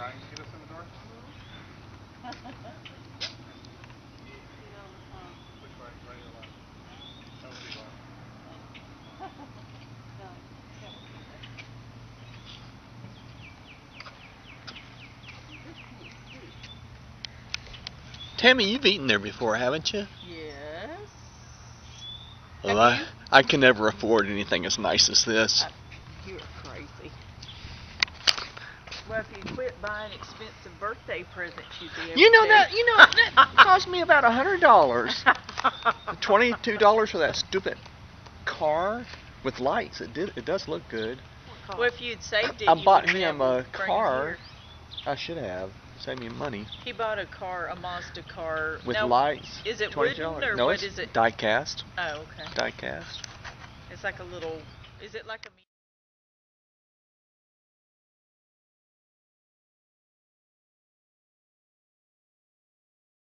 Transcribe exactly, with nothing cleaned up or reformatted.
trying to get us in the door? Which way? Right or left? That would be left. Tammy, you've eaten there before, haven't you? Yes. Well, I, I can never afford anything as nice as this. Uh, you're crazy. Well, if you quit buying expensive birthday presents, you'd be able You know to. that you know that cost me about a hundred dollars. Twenty-two dollars for that stupid car with lights. It did. It does look good. Well, if you'd saved it, I you bought would him never a bring it car. here. I should have. Save me money. He bought a car, a Mazda car. With now, lights. Is it twenty wooden dollars. or No, what it's is it? die cast. Oh, okay. Die cast. It's like a little. Is it like a?